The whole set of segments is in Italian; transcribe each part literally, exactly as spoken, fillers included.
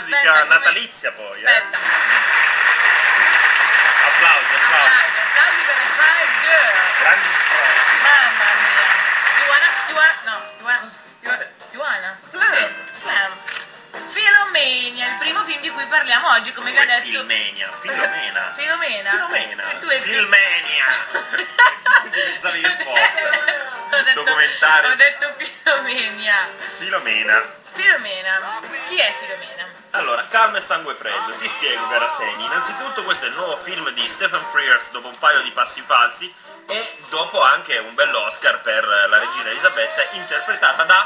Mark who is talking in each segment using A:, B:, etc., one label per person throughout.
A: musica
B: Aspetta,
A: natalizia poi, eh.
B: Aspetta.
A: Applausi, applausi.
B: Applausi, applausi per le Spice Girl.
A: Grandi strofi.
B: Mamma mia. You wanna, you wanna, no, you wanna, you wanna, you wanna.
A: Slam.
B: Slam. Filomania, il primo film di cui parliamo oggi, come vi ho detto.
A: Filmenia, Filomena.
B: Filomena.
A: Filomena.
B: E tu hai
A: Filmenia. Pensavi che fosse.
B: Ho detto,
A: Documentario.
B: ho detto Filomenia.
A: Filomena.
B: Filomena. Chi è Filomena?
A: Allora, calma e sangue freddo, ti spiego cara Seni. Innanzitutto questo è il nuovo film di Stephen Frears dopo un paio di passi falsi e dopo anche un bell'Oscar per la regina Elisabetta interpretata da...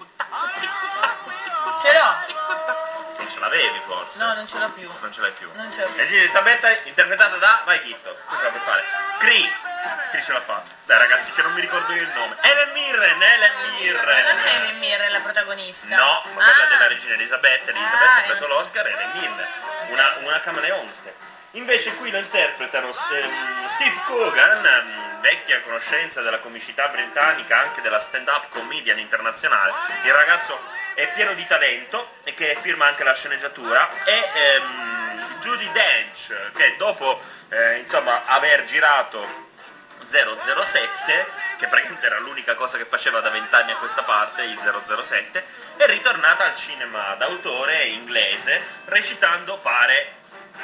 B: Ce l'ho.
A: Non ce l'avevi forse?
B: No, non ce l'ho più.
A: Non ce l'hai più.
B: Non ce l'ho più.
A: Regina Elisabetta interpretata da... Vai Chitto, tu ce la puoi fare. Cree. Cree ce la fa. Dai ragazzi che non mi ricordo io il nome. Helen Mirren, Helen Mirren.
B: Ma non è Helen Mirren la protagonista?
A: No, ma
B: ah.
A: quella della regina Elisabetta. Elisabetta
B: Ah,
A: ha preso l'Oscar e Helen Mirren. Una, una camaleonte. Invece qui lo interpretano ehm, Steve Coogan, ehm, vecchia conoscenza della comicità britannica, anche della stand-up comedian internazionale. Il ragazzo è pieno di talento e che firma anche la sceneggiatura. E ehm, Judi Dench, che dopo eh, insomma aver girato zero zero sette, che praticamente era l'unica cosa che faceva da vent'anni a questa parte, il zero zero sette, è ritornata al cinema d'autore inglese, recitando pare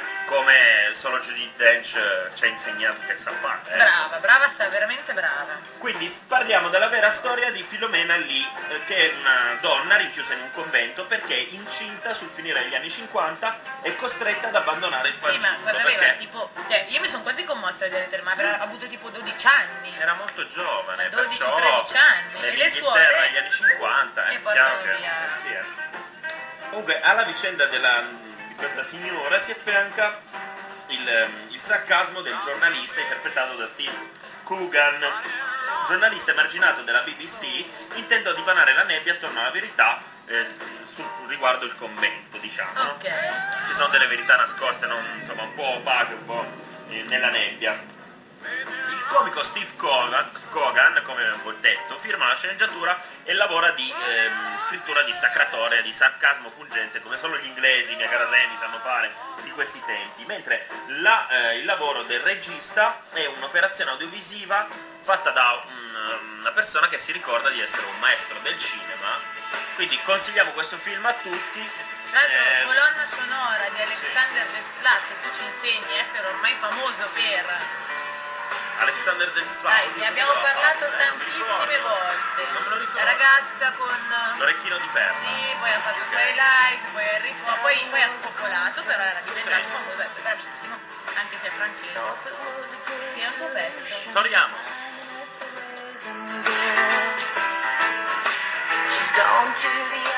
A: come solo Judi Dench ci ha insegnato che sa fare. Eh.
B: Brava, brava, sta veramente brava.
A: Quindi parliamo della vera storia di Filomena Lee, eh, che è una donna rinchiusa in un convento perché incinta sul finire degli anni cinquanta è costretta ad abbandonare il
B: Sì,
A: fanciullo.
B: ma guarda, aveva
A: perché
B: tipo, cioè io mi sono quasi commossa a vedere il ma avrà avuto tipo dodici anni.
A: era molto giovane,
B: dodici
A: perciò
B: tredici anni. E le suore
A: negli anni cinquanta,
B: e
A: è
B: portano
A: chiaro che
B: via.
A: eh, sì, eh. Comunque alla vicenda della, di questa signora si affianca il, il sarcasmo del giornalista interpretato da Steve Coogan, giornalista emarginato della B B C, intento a dipanare la nebbia attorno alla verità eh, sul, riguardo il convento, diciamo. No?
B: Ok.
A: Ci sono delle verità nascoste, non, insomma, un po' opache, un po' eh, nella nebbia. Il comico Steve Coogan, Coogan, come ho detto, firma la sceneggiatura e lavora di ehm, scrittura dissacratoria, di sarcasmo pungente, come solo gli inglesi, mia cara Semi, sanno fare di questi tempi, mentre la, eh, il lavoro del regista è un'operazione audiovisiva fatta da un, una persona che si ricorda di essere un maestro del cinema, quindi consigliamo questo film a tutti.
B: Tra l'altro,
A: eh,
B: colonna sonora di Alexander Desplat, che tu ci insegni a essere ormai famoso per...
A: Alexander Desplat.
B: Dai, ne abbiamo parlato
A: eh,
B: tantissime volte.
A: Non me lo ricordo.
B: La ragazza con...
A: L'orecchino di perla.
B: Sì, poi ha fatto Twilight, poi Harry Potter, poi, poi ha spopolato, però era diventato
A: Sì.
B: famoso, è bravissimo, anche se è francese. Sì, è un tuo pezzo.
A: Torniamo.
C: She's gone to the